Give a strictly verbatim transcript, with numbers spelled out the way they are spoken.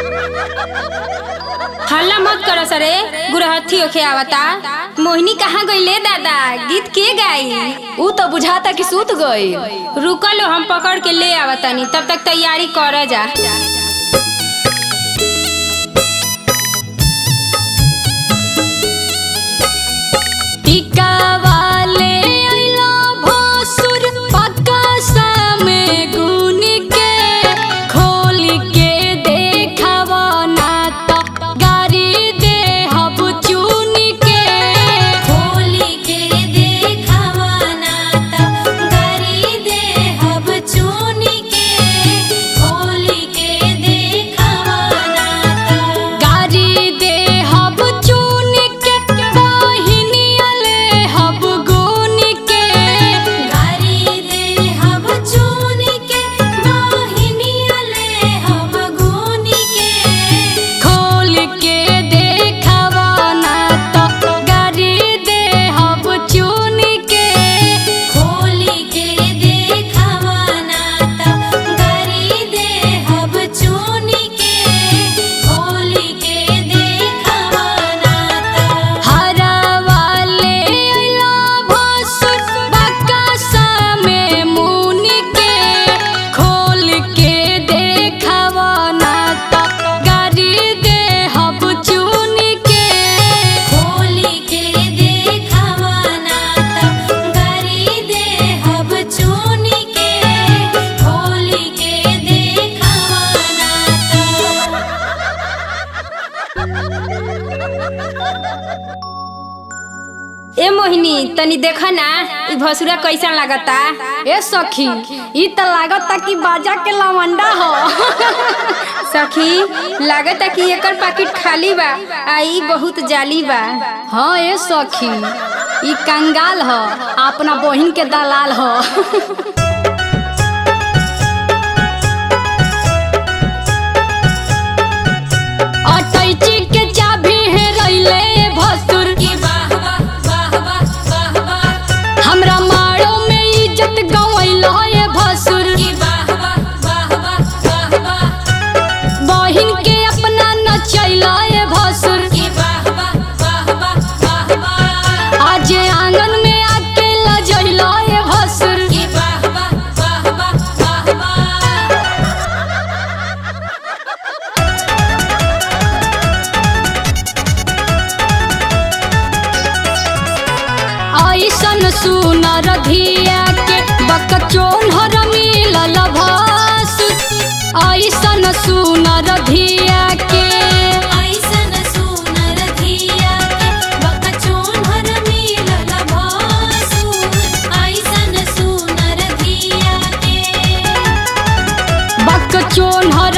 हल्ला मत करो सरे, गुरहथी ओखे आवता। मोहिनी कहाँ गईले दादा? गीत के गाई? ऊ तो बुझाता कि सूत गई। रुको लो, हम पकड़ के ले आवतानी, तब तक तैयारी कर जा। ए मोहिनी तनी देखा ना, ई भसुरा कैसा लागता? ए सखी, ई त लागता कि बाजा के लवंडा हो। सखी लागता कि एकर पैकेट खाली बा, आ ई बहुत जाली बा। हाँ ए सखी, ई कंगाल हो, अपना बहिन के दलाल हो। सुनर धिया के बकचोन हर मिलल भासुर, ऐसन सुनर धिया के ऐसन सुनर धिया के बकचोन हर मिलल भासुर, ऐसन सुनर धिया के बकचोन हर